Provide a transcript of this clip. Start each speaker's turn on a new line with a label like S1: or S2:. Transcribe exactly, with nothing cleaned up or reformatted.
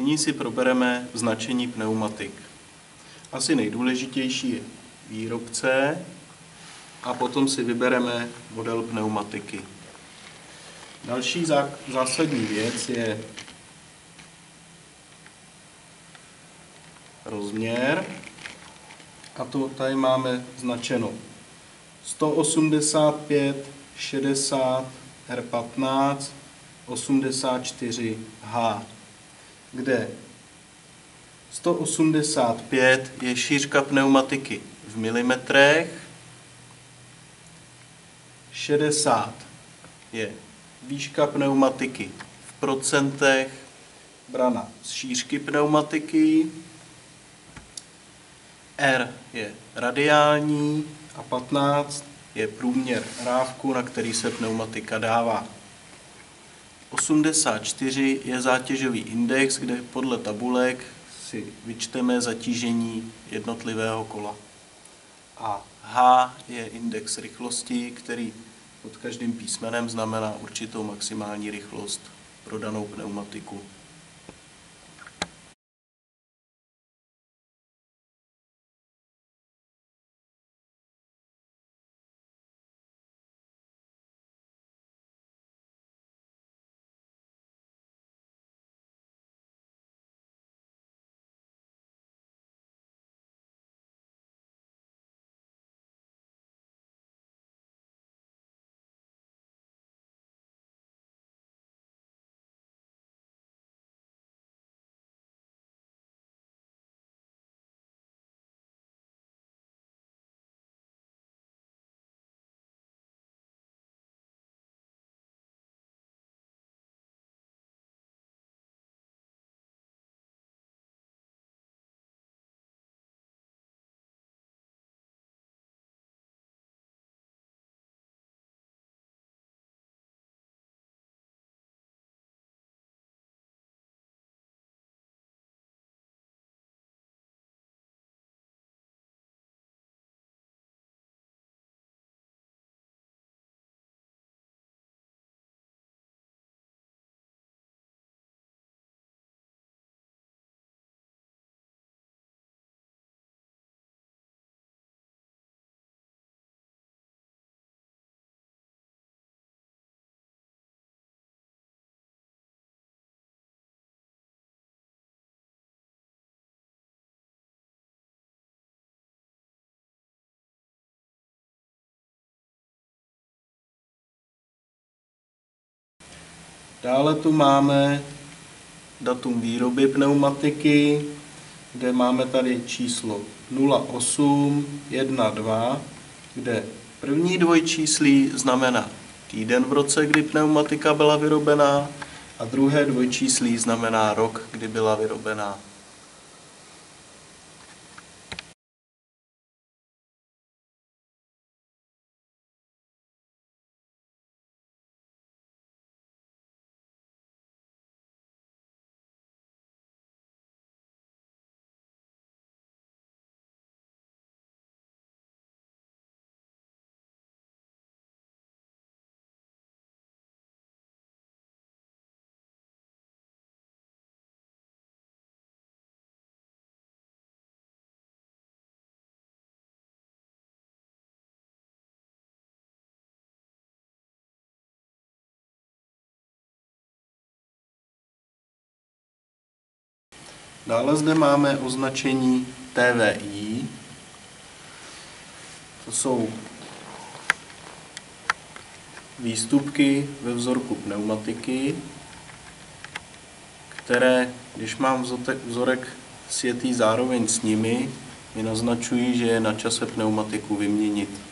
S1: Nyní si probereme značení pneumatik. Asi nejdůležitější je výrobce a potom si vybereme model pneumatiky. Další zásadní věc je rozměr, a to tady máme značeno sto osmdesát pět šedesát R patnáct osmdesát čtyři H, kde sto osmdesát pět je šířka pneumatiky v milimetrech, šedesát je výška pneumatiky v procentech braná z šířky pneumatiky, R je radiální a patnáct je průměr rávku, na který se pneumatika dává. osmdesát čtyři je zátěžový index, kde podle tabulek si vyčteme zatížení jednotlivého kola. A H je index rychlosti, který pod každým písmenem znamená určitou maximální rychlost pro danou pneumatiku. Dále tu máme datum výroby pneumatiky, kde máme tady číslo nula osm jedna dva, kde první dvojčíslí znamená týden v roce, kdy pneumatika byla vyrobená, a druhé dvojčíslí znamená rok, kdy byla vyrobená. Dále zde máme označení T V I. To jsou výstupky ve vzorku pneumatiky, které, když mám vzorek sjetý zároveň s nimi, mi naznačují, že je na čase pneumatiku vyměnit.